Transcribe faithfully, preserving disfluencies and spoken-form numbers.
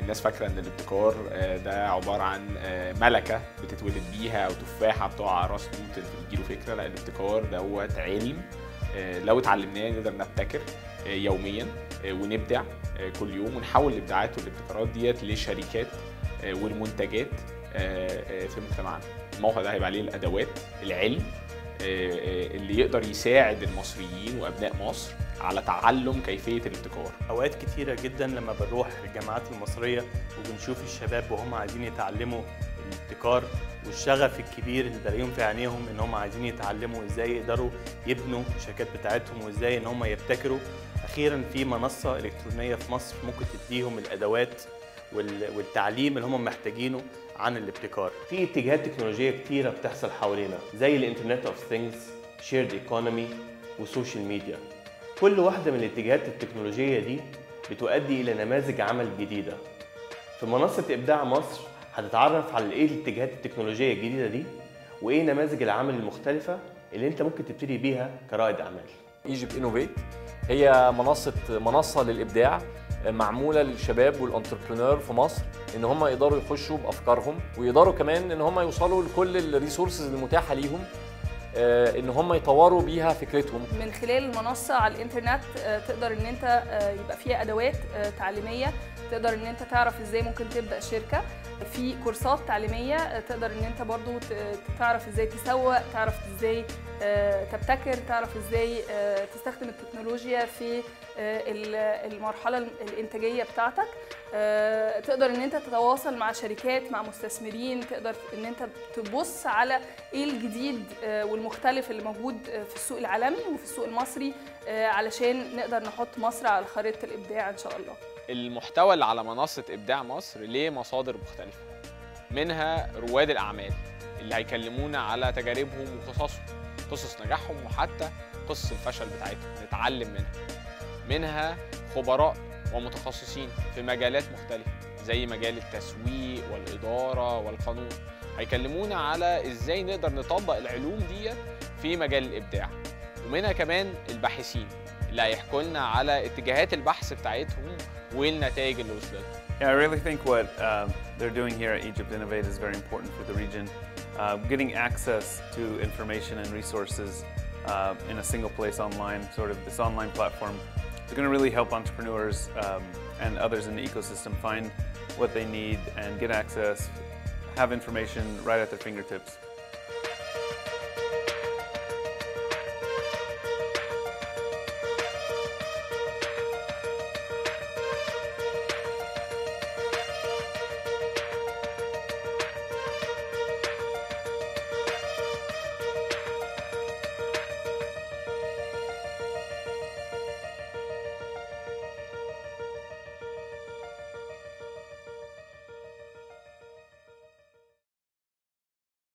الناس فاكرة إن الابتكار ده عبارة عن ملكة بتتولد بيها أو تفاحة بتقع على راس توت بتجيله فكرة. لا، الابتكار دوت علم لو اتعلمناه نقدر نبتكر يوميا ونبدع كل يوم، ونحول الإبداعات والابتكارات ديت لشركات والمنتجات في مجتمعنا. الموقع ده هيبقى عليه الأدوات، العلم اللي يقدر يساعد المصريين وأبناء مصر على تعلم كيفية الابتكار. أوقات كتيرة جدا لما بنروح الجامعات المصرية وبنشوف الشباب وهم عايزين يتعلموا الابتكار والشغف الكبير اللي بلاقيهم في عينيهم ان هم عايزين يتعلموا ازاي يقدروا يبنوا الشركات بتاعتهم وازاي ان هم يبتكروا. اخيرا في منصة الكترونية في مصر ممكن تديهم الادوات والتعليم اللي هم محتاجينه عن الابتكار. في اتجاهات تكنولوجية كتيرة بتحصل حوالينا زي الانترنت اوف ثينجز، شيرد ايكونومي، وسوشيال ميديا. كل واحدة من الاتجاهات التكنولوجية دي بتؤدي الى نماذج عمل جديدة. في منصة ابداع مصر هتتعرف على ايه الاتجاهات التكنولوجية الجديدة دي وايه نماذج العمل المختلفة اللي انت ممكن تبتدي بيها كرائد اعمال. ايجيبت انوفيت هي منصة منصة للابداع معمولة للشباب والانتربرينور في مصر ان هم يقدروا يخشوا بافكارهم ويقدروا كمان ان هم يوصلوا لكل الريسورسز المتاحة ليهم ان هم يطوروا بيها فكرتهم. من خلال المنصة على الانترنت تقدر ان انت يبقى فيها ادوات تعليمية، تقدر ان انت تعرف ازاي ممكن تبدأ شركة، في كورسات تعليمية تقدر ان انت برضو تعرف ازاي تسوق، تعرف ازاي تبتكر، تعرف ازاي تستخدم التكنولوجيا في المرحلة الانتاجية بتاعتك، تقدر ان انت تتواصل مع شركات، مع مستثمرين، تقدر ان انت تبص على ايه الجديد والمختلف اللي موجود في السوق العالمي وفي السوق المصري علشان نقدر نحط مصر على خريطة الابداع ان شاء الله. المحتوى اللي على منصة إبداع مصر ليه مصادر مختلفة، منها رواد الأعمال اللي هيكلمونا على تجاربهم وقصصهم، قصص نجاحهم وحتى قصص الفشل بتاعتهم نتعلم منها. منها خبراء ومتخصصين في مجالات مختلفة زي مجال التسويق والإدارة والقانون، هيكلمونا على إزاي نقدر نطبق العلوم دي في مجال الإبداع. ومنها كمان الباحثين اللي هيحكوا لنا على اتجاهات البحث بتاعتهم والنتائج اللي وصلت. Yeah, I really think what uh, they're doing here at Egypt Innovate is very important for the region. Uh, getting access to information and resources uh, in a single place online, sort of this online platform, is going to really help entrepreneurs um, and others in the ecosystem find what they need and get access, have information right at their fingertips.